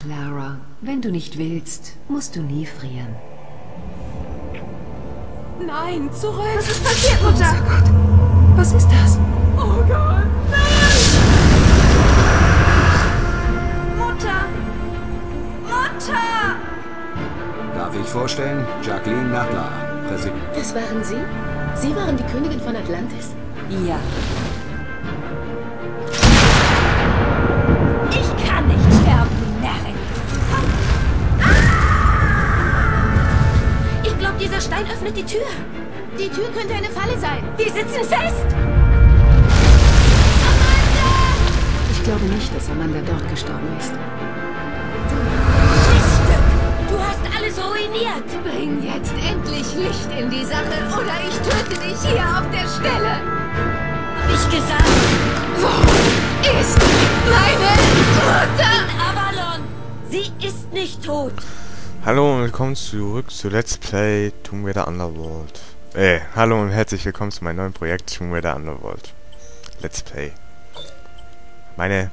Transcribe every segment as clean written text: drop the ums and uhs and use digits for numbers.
Lara, wenn du nicht willst, musst du nie frieren. Nein, zurück! Was ist passiert, Mutter? Oh Gott. Was ist das? Oh Gott, nein! Mutter! Mutter! Darf ich vorstellen? Jacqueline Nadler, Präsident. Das waren Sie? Sie waren die Königin von Atlantis? Ja. Ich kann nicht sterben, du Närrin! Ich glaube, dieser Stein öffnet die Tür. Die Tür könnte eine Falle sein. Wir sitzen fest! Ich glaube nicht, dass Amanda dort gestorben ist. Miststück! Du hast alles ruiniert! Bring jetzt endlich Licht in die Sache oder ich töte dich hier auf der Stelle. Hab ich gesagt! Wo ist meine Mutter? Avalon! Sie ist nicht tot! Hallo und willkommen zurück zu Let's Play Tomb Raider Underworld. Hallo und herzlich willkommen zu meinem neuen Projekt Tomb Raider Underworld. Let's Play. Meine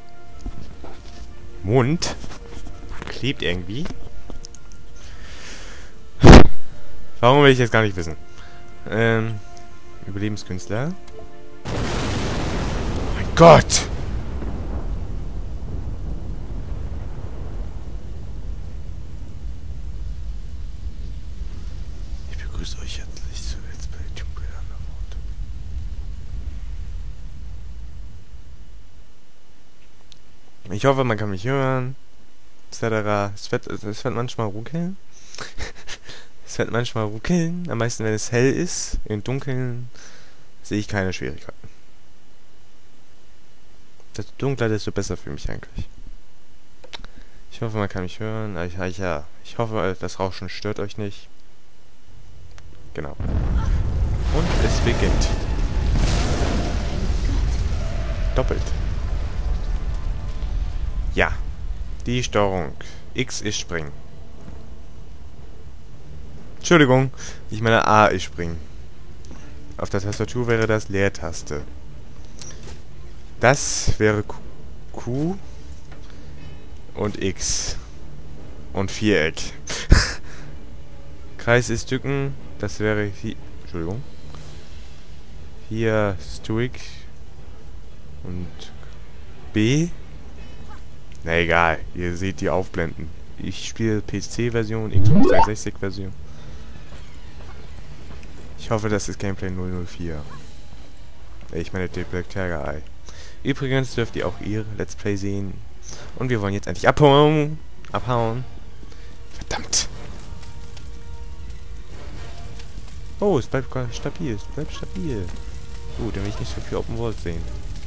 Mund klebt irgendwie. Warum will ich jetzt gar nicht wissen. Überlebenskünstler. Oh mein Gott! Ich begrüße euch herzlich zu Let's Play Tomb Raider Underworld. Ich hoffe, man kann mich hören. Etc. Es wird manchmal ruckeln. Es wird manchmal ruckeln. Am meisten, wenn es hell ist. Im Dunkeln sehe ich keine Schwierigkeiten. Desto dunkler, desto besser für mich eigentlich. Ich hoffe, man kann mich hören. Ja, ich hoffe, das Rauschen stört euch nicht. Genau. Und es beginnt. Doppelt. Ja. Die Steuerung. X ist springen. Entschuldigung. Ich meine A ist springen. Auf der Tastatur wäre das Leertaste. Das wäre Q und X. Und Viereck. Kreis ist Dücken. Das wäre hier. Entschuldigung. Hier Stoic. Und B. Na egal, ihr seht die aufblenden. Ich spiele PC-Version, Xbox 360-Version. Ich hoffe, das ist Gameplay 004. Ich meine, der Black Tiger Eye. Übrigens dürft ihr auch ihr Let's Play sehen. Und wir wollen jetzt endlich abhauen. Verdammt. Oh, es bleibt stabil. Es bleibt stabil. Gut, dann will ich nicht so viel Open World sehen.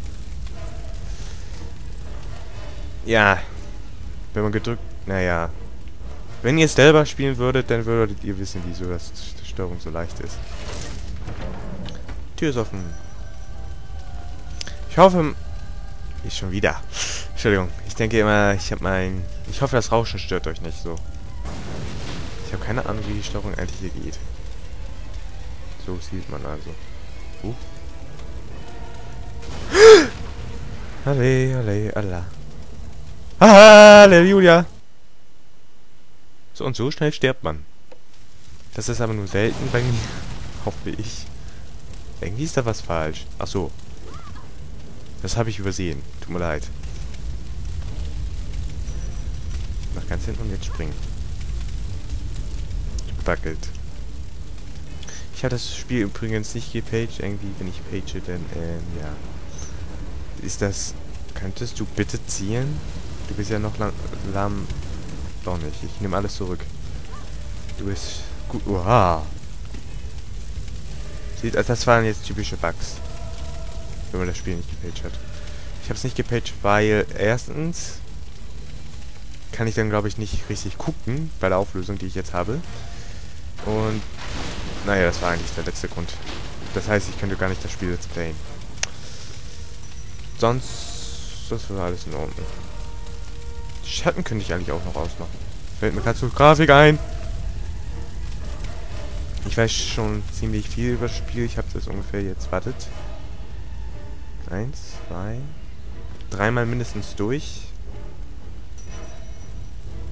Ja. Wenn man gedrückt... Naja. Wenn ihr es selber spielen würdet, dann würdet ihr wissen, wieso das die Steuerung so leicht ist. Tür ist offen. Ich hoffe... Ist schon wieder. Entschuldigung. Ich denke immer, ich hoffe, das Rauschen stört euch nicht so. Ich habe keine Ahnung, wie die Steuerung eigentlich hier geht. So sieht man also. Alle, Allah. Halleluja! So und so schnell stirbt man. Das ist aber nur selten bei mir. Hoffe ich. Irgendwie ist da was falsch. Ach so. Das habe ich übersehen. Tut mir leid. Nach ganz hinten und jetzt springen. Wackelt. Ich habe das Spiel übrigens nicht gepaged. Irgendwie, wenn ich page, dann, ja. Ist das... Könntest du bitte zielen? Du bist ja noch lahm... Doch nicht. Ich nehme alles zurück. Du bist gut... Wow. Sieht, also das waren jetzt typische Bugs. Wenn man das Spiel nicht gepaged hat. Ich habe es nicht gepaged, weil erstens kann ich dann, glaube ich, nicht richtig gucken bei der Auflösung, die ich jetzt habe. Und naja, das war eigentlich der letzte Grund. Das heißt, ich könnte gar nicht das Spiel jetzt playen. Sonst... Das war alles in Ordnung. Die Schatten könnte ich eigentlich auch noch ausmachen. Fällt mir gerade zur Grafik ein. Ich weiß schon ziemlich viel über das Spiel. Ich habe das ungefähr jetzt... Wartet. 1, 2... 3 Mal mindestens durch.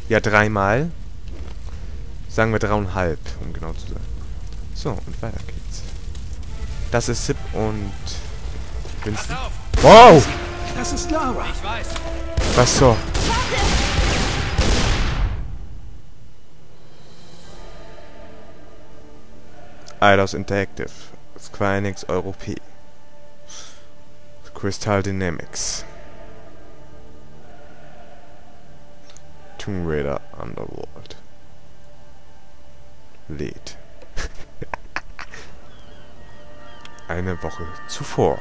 Ja, 3 Mal. Sagen wir 3,5, um genau zu sein. So, und weiter geht's. Das ist Sip und Winston. Wow! Das ist Lara. Ich weiß. Was so? Eidos Interactive. Square Enix Europe. Crystal Dynamics. Tomb Raider Underworld. Lädt. Eine Woche zuvor.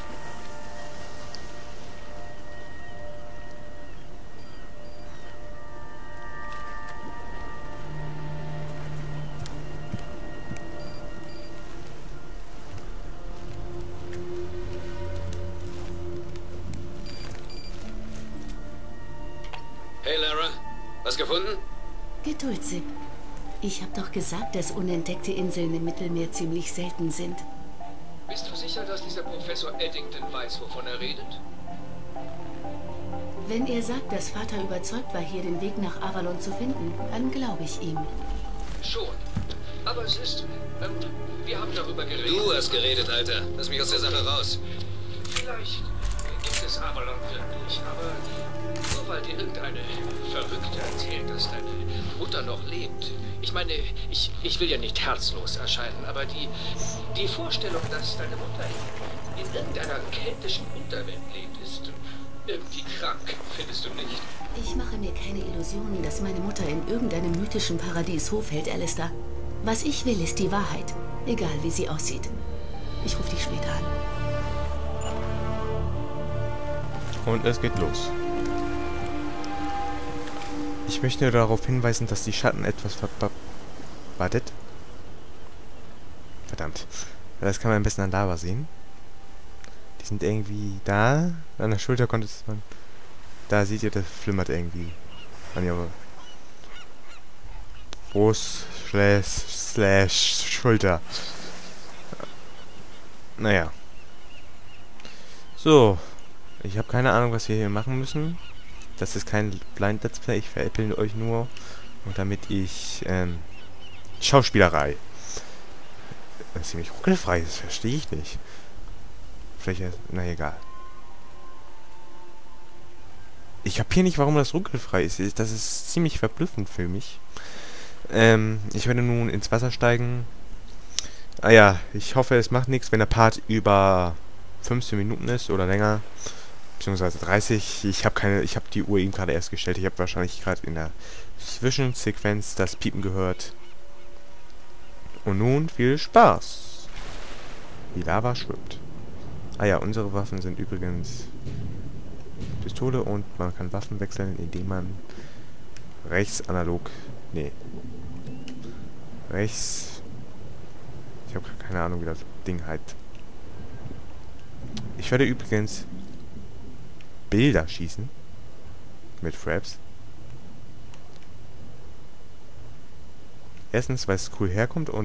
Hey Lara, was gefunden? Geduld, Sip. Ich habe doch gesagt, dass unentdeckte Inseln im Mittelmeer ziemlich selten sind. Bist du sicher, dass dieser Professor Eddington weiß, wovon er redet? Wenn er sagt, dass Vater überzeugt war, hier den Weg nach Avalon zu finden, dann glaube ich ihm. Schon. Aber es ist... wir haben darüber geredet. Du hast geredet, Alter. Lass mich aus der Sache raus. Vielleicht gibt es Avalon wirklich, aber nur weil dir irgendeine Verrückte erzählt, dass deine Mutter noch lebt. Ich meine, ich will ja nicht herzlos erscheinen, aber die Vorstellung, dass deine Mutter in irgendeiner keltischen Unterwelt lebt, ist irgendwie krank, findest du nicht? Ich mache mir keine Illusionen, dass meine Mutter in irgendeinem mythischen Paradies Hof hält, Alistair. Was ich will, ist die Wahrheit. Egal, wie sie aussieht. Ich rufe dich später an. Und es geht los. Ich möchte darauf hinweisen, dass die Schatten etwas wartet. Verdammt. Das kann man am besten an Lava sehen. Die sind irgendwie da. An der Schulter konnte es man... Da seht ihr, das flimmert irgendwie. An ihrer Brust slash Schulter. Naja. So. Ich habe keine Ahnung, was wir hier machen müssen. Das ist kein Blind Let's Play. Ich veräpple euch nur. Und damit ich Schauspielerei. Das ist ziemlich ruckelfrei. Das verstehe ich nicht. Vielleicht... Na egal. Ich kapiere nicht, warum das ruckelfrei ist. Das ist ziemlich verblüffend für mich. Ich werde nun ins Wasser steigen. Ah ja, ich hoffe, es macht nichts, wenn der Part über 15 Minuten ist oder länger. Beziehungsweise 30. Ich habe die Uhr eben gerade erst gestellt. Ich habe wahrscheinlich gerade in der Zwischensequenz das Piepen gehört. Und nun viel Spaß. Die Lava schwimmt. Ah ja, unsere Waffen sind übrigens Pistole und man kann Waffen wechseln, indem man rechts analog... Nee. Rechts... Ich habe keine Ahnung, wie das Ding heißt. Ich werde übrigens Bilder schießen. Mit Fraps. Erstens, weil es cool herkommt und...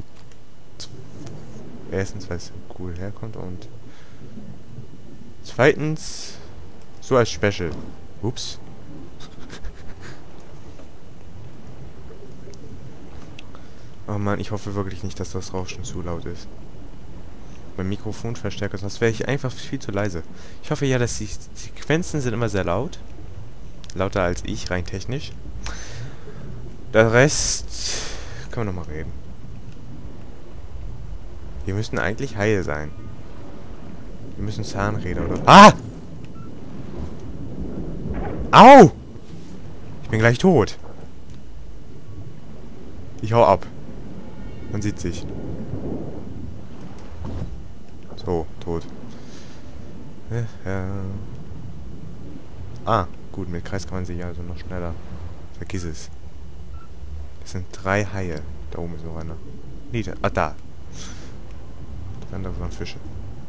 Zweitens... So als Special. Ups. Oh Mann, ich hoffe wirklich nicht, dass das Rauschen zu laut ist. Mein Mikrofonverstärker, sonst wäre ich einfach viel zu leise. Ich hoffe ja, dass die Sequenzen sind immer sehr laut. Lauter als ich, rein technisch. Der Rest... Können wir nochmal reden. Wir müssten eigentlich heil sein. Wir müssen Zahnräder oder... Ah! Au! Ich bin gleich tot. Ich hau ab. Man sieht sich. So, tot. Ja. Ah, gut, mit Kreis kann man sich also noch schneller. Vergiss es. Das sind 3 Haie. Da oben ist noch einer. Nee, da. Das andere waren Fische.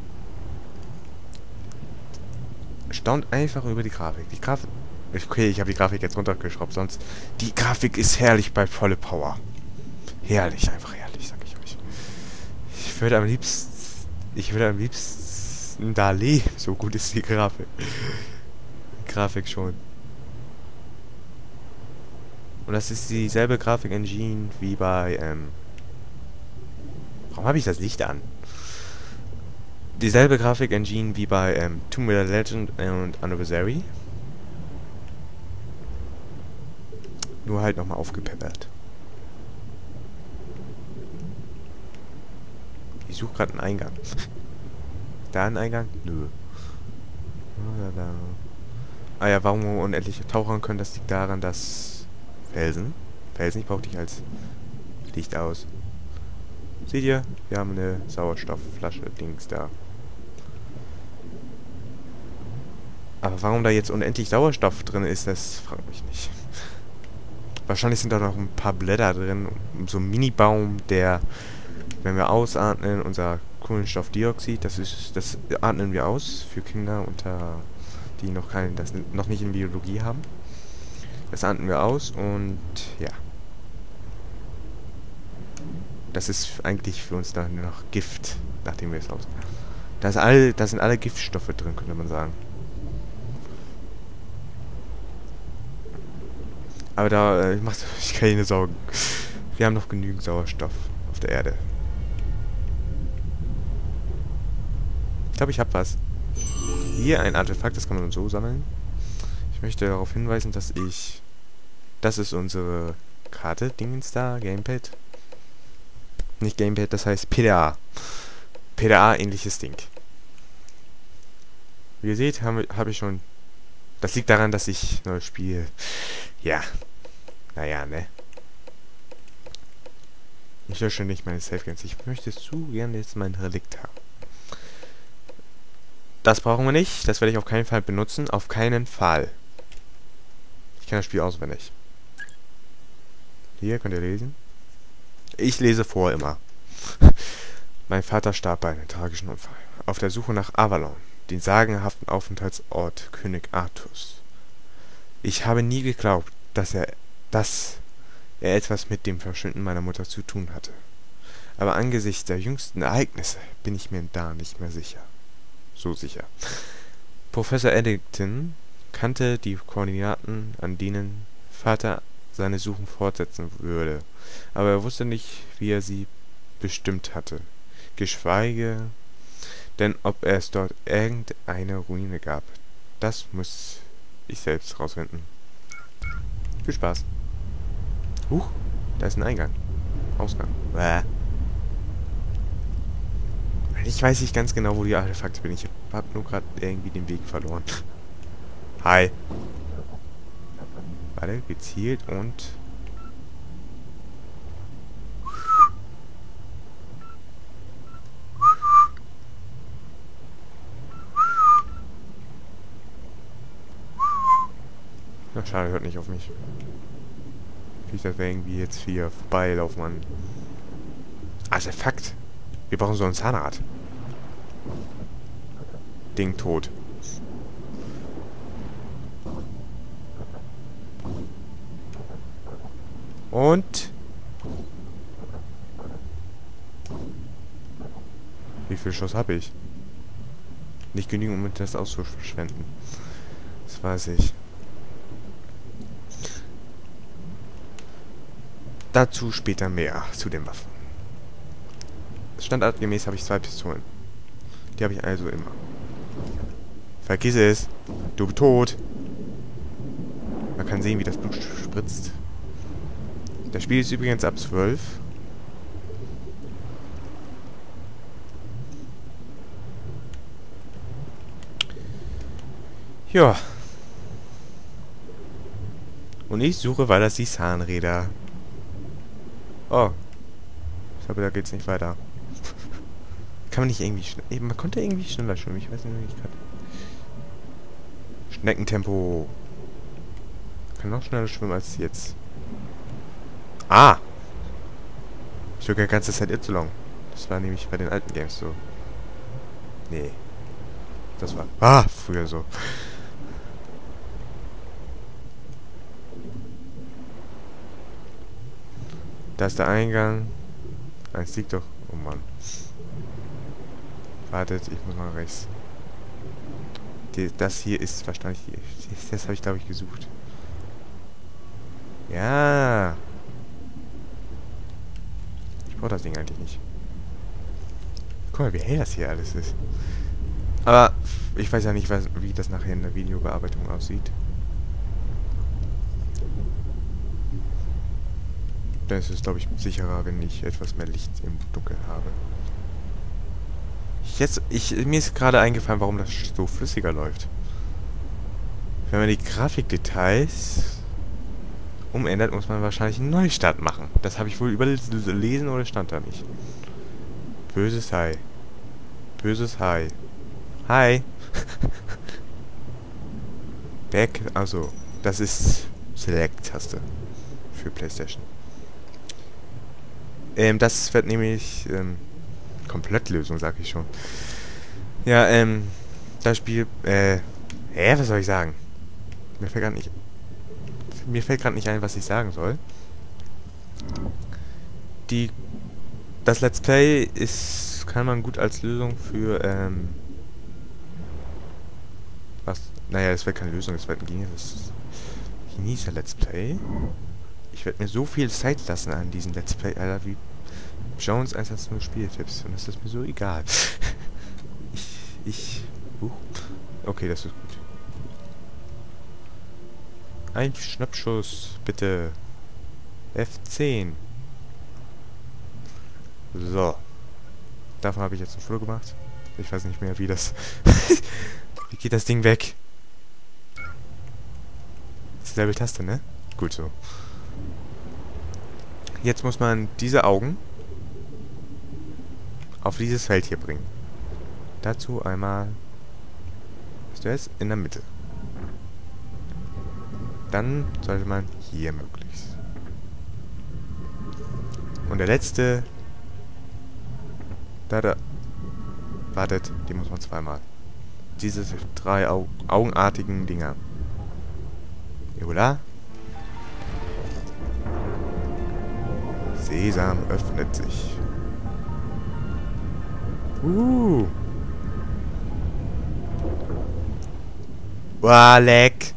Staunt einfach über die Grafik. Die Grafik... Okay, ich habe die Grafik jetzt runtergeschraubt, sonst... Die Grafik ist herrlich bei volle Power. Herrlich, einfach herrlich, sag ich euch. Ich würde am liebsten da leben. So gut ist die Grafik. Grafik schon. Und das ist dieselbe Grafik-Engine wie bei, warum habe ich das Licht an? Dieselbe Grafik-Engine wie bei, Tomb Raider Legend und Anniversary. Nur halt nochmal aufgepeppert. Ich suche gerade einen Eingang. Da ein Eingang? Nö. Ah ja, warum wir unendlich tauchen können, das liegt daran, dass Felsen, ich brauche dich als Licht aus. Seht ihr? Wir haben eine Sauerstoffflasche, Dings da. Aber warum da jetzt unendlich Sauerstoff drin ist, das frage mich nicht. Wahrscheinlich sind da noch ein paar Blätter drin, so ein Mini-Baum, der, wenn wir ausatmen, unser Kohlenstoffdioxid, das atmen wir aus für Kinder die das noch nicht in Biologie haben. Das atmen wir aus und ja. Das ist eigentlich für uns dann noch Gift, nachdem wir es aus. Da sind alle Giftstoffe drin, könnte man sagen. Aber da macht euch keine Sorgen. Wir haben noch genügend Sauerstoff auf der Erde. Ich glaube, ich habe was. Hier ein Artefakt, das kann man so sammeln. Ich möchte darauf hinweisen, dass das ist unsere Karte, Dingens da, Gamepad. Nicht Gamepad, das heißt PDA. PDA-ähnliches Ding. Wie ihr seht, habe ich schon... Das liegt daran, dass ich neues Spiel... Ja. Naja, ne? Ich lösche nicht meine Save-Games. Ich möchte zu gerne jetzt mein Relikt haben. Das brauchen wir nicht. Das werde ich auf keinen Fall benutzen. Auf keinen Fall. Ich kenne das Spiel auswendig. Hier könnt ihr lesen. Ich lese vor immer. Mein Vater starb bei einem tragischen Unfall. Auf der Suche nach Avalon, den sagenhaften Aufenthaltsort König Arthurs. Ich habe nie geglaubt, dass er etwas mit dem Verschwinden meiner Mutter zu tun hatte. Aber angesichts der jüngsten Ereignisse bin ich mir da nicht mehr sicher. So sicher. Professor Eddington kannte die Koordinaten, an denen Vater seine Suchen fortsetzen würde, aber er wusste nicht, wie er sie bestimmt hatte. Geschweige denn, ob es dort irgendeine Ruine gab. Das muss ich selbst rausfinden. Viel Spaß. Huch, da ist ein Eingang. Ausgang. Ich weiß nicht ganz genau, wo die Artefakte bin. Ich habe nur gerade irgendwie den Weg verloren. Hi. Warte, gezielt und... Na, schade, hört nicht auf mich. Ich dachte irgendwie jetzt hier vorbeilaufen an... Artefakt. Wir brauchen so ein Zahnrad. Ding tot. Und... Wie viel Schuss habe ich? Nicht genügend, um das auszuschwenden. Das weiß ich. Dazu später mehr, zu den Waffen. Standardgemäß habe ich 2 Pistolen. Die habe ich also immer. Vergiss es! Du bist tot! Man kann sehen, wie das Blut spritzt. Das Spiel ist übrigens ab 12. Ja. Und ich suche weiter die Zahnräder. Oh. Ich glaube, da geht's nicht weiter. Kann man nicht irgendwie schnell... Man konnte irgendwie schneller schwimmen. Ich weiß nicht, wie ich gerade... Schneckentempo. Kann noch schneller schwimmen als jetzt. Ah! Ich drücke die ganze Zeit Y. Das war nämlich bei den alten Games so. Nee. Das war... Ah! Früher so. Da ist der Eingang. Eins liegt doch. Oh Mann. Wartet, ich muss mal rechts. Das hier ist wahrscheinlich... Das habe ich, glaube ich, gesucht. Ja. Ich brauche das Ding eigentlich nicht. Guck mal, wie hell das hier alles ist. Aber ich weiß ja nicht, wie das nachher in der Videobearbeitung aussieht. Dann ist es, glaube ich, sicherer, wenn ich etwas mehr Licht im Dunkeln habe. Mir ist gerade eingefallen, warum das so flüssiger läuft. Wenn man die Grafikdetails umändert, muss man wahrscheinlich einen Neustart machen. Das habe ich wohl überlesen oder stand da nicht. Böses Hai. Böses Hai. Hi. Back, also, das ist Select-Taste für PlayStation. Das wird nämlich, Komplettlösung, sag ich schon. Ja, das Spiel, was soll ich sagen? Mir fällt gerade nicht ein, was ich sagen soll. Das Let's Play kann man gut als Lösung für, naja, das wird keine Lösung, das wird ein Genießer Let's Play. Ich werde mir so viel Zeit lassen an diesem Let's Play, Alter, wie Jones 110 Spieltipps. Und das ist mir so egal. Okay, das ist gut. Ein Schnappschuss, bitte. F10. So. Davon habe ich jetzt ein Foto gemacht. Ich weiß nicht mehr, wie das... Wie geht das Ding weg? Das ist dieselbe Taste, ne? Gut so. Jetzt muss man diese Augen auf dieses Feld hier bringen. Dazu einmal... Was ist das? In der Mitte. Dann sollte man hier möglichst. Und der letzte... Da. Wartet, die muss man zweimal. Diese 3 augenartigen Dinger. Jola. Sesam öffnet sich. Wow, leck.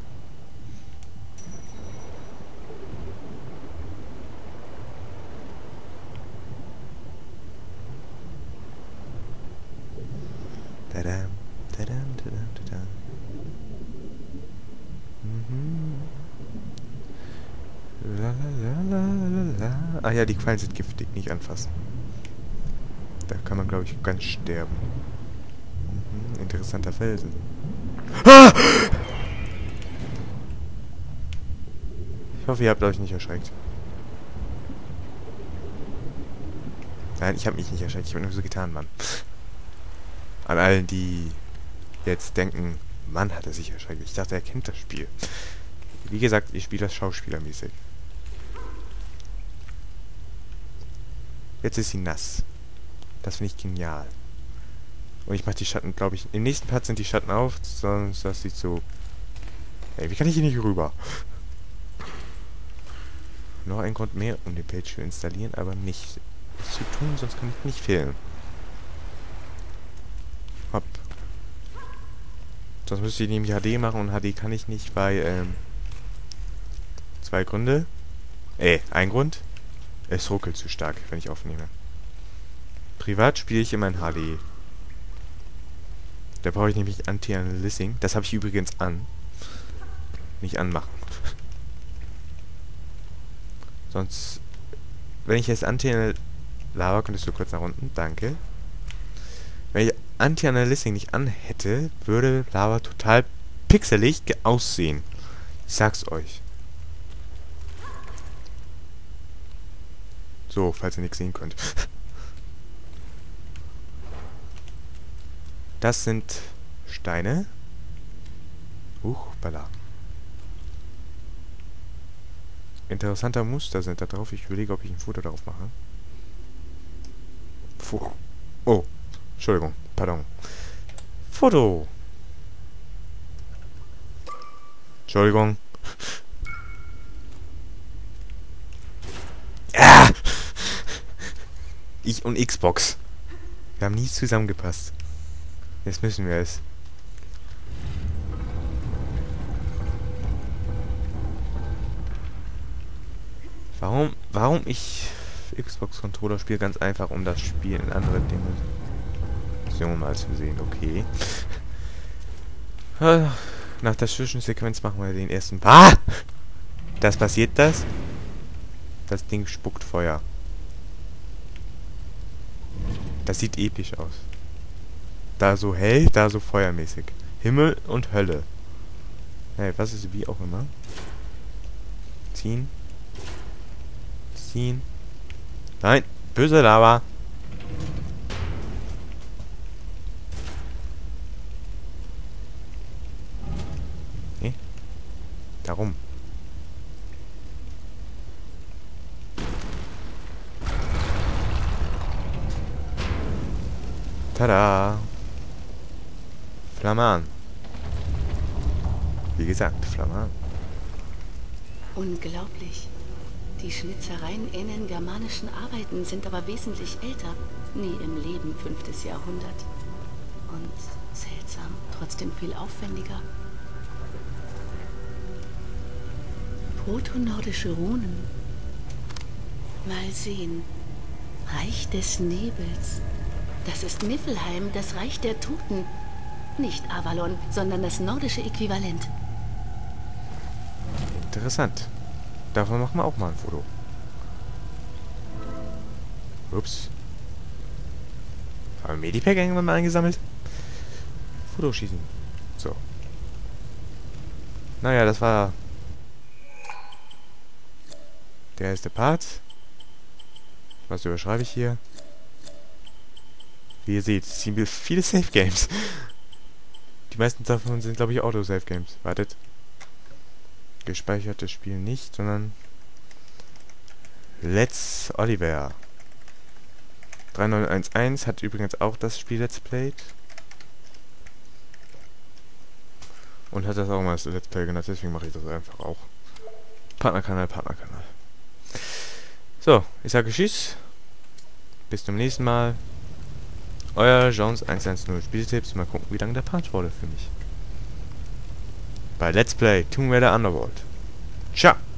Tadam, tadam, tadam, tadam. Ah ja, die Quallen sind giftig, nicht anfassen. Da kann man, glaube ich, ganz sterben. Interessanter Felsen. Ah! Ich hoffe, ihr habt euch nicht erschreckt. Nein, ich habe mich nicht erschreckt. Ich habe nur so getan, Mann. An allen, die jetzt denken, Mann, hat er sich erschreckt. Ich dachte, er kennt das Spiel. Wie gesagt, ich spiele das schauspielermäßig. Jetzt ist sie nass. Das finde ich genial. Und ich mache die Schatten, glaube ich... Im nächsten Part sind die Schatten auf, sonst das sieht so... Ey, wie kann ich hier nicht rüber? Noch ein Grund mehr, um den Page zu installieren, aber nicht zu tun, sonst kann ich nicht fehlen. Hopp. Sonst müsste ich nämlich HD machen und HD kann ich nicht, weil, 2 Gründe. Ein Grund. Es ruckelt zu stark, wenn ich aufnehme. Privat spiele ich immer in HD. Da brauche ich nämlich Anti-Aliasing. Das habe ich übrigens an. Nicht anmachen. Sonst, wenn ich jetzt Lava, könntest du kurz nach unten, danke. Wenn ich Anti-Aliasing nicht an hätte, würde Lava total pixelig aussehen. Ich sag's euch. So, falls ihr nichts sehen könnt. Das sind Steine. Balla. Interessanter Muster sind da drauf. Ich überlege, ob ich ein Foto darauf mache. Oh, Entschuldigung, pardon. Foto. Entschuldigung. Ah! Ich und Xbox. Wir haben nie zusammengepasst. Jetzt müssen wir es. Warum ich Xbox-Controller spiele? Ganz einfach, um das Spiel in andere Dimensionen mal zu sehen. Okay. Nach der Zwischensequenz machen wir den ersten... Ah! Das passiert das? Das Ding spuckt Feuer. Das sieht episch aus. Da so hell, da so feuermäßig. Himmel und Hölle. Hey, was ist wie auch immer? Ziehen. Ziehen. Nein, böse Lava. Okay. Darum. Tada! Flamman. Wie gesagt, Flamman. Unglaublich. Die Schnitzereien ähneln germanischen Arbeiten, sind aber wesentlich älter. Nie im Leben 5. Jahrhundert. Und seltsam, trotzdem viel aufwendiger. Proto-nordische Runen. Mal sehen. Reich des Nebels. Das ist Niflheim, das Reich der Toten. Nicht Avalon, sondern das nordische Äquivalent. Interessant. Davon machen wir auch mal ein Foto. Ups. Haben wir Medipack irgendwann mal eingesammelt? Fotoschießen. So. Naja, das war der erste Part. Was überschreibe ich hier? Wie ihr seht, ziemlich viele Safe Games. Die meisten davon sind, glaube ich, Auto-Safe Games. Wartet. Gespeichertes Spiel nicht, sondern Let's Oliver 3911 hat übrigens auch das Spiel Let's Played. Und hat das auch mal als Let's Play genannt, deswegen mache ich das einfach auch. Partnerkanal, Partnerkanal. So, ich sage Tschüss. Bis zum nächsten Mal. Euer Jones 110 Spieltipps. Mal gucken, wie lange der Part wurde für mich. Bei Let's Play Tomb Raider Underworld. Ciao!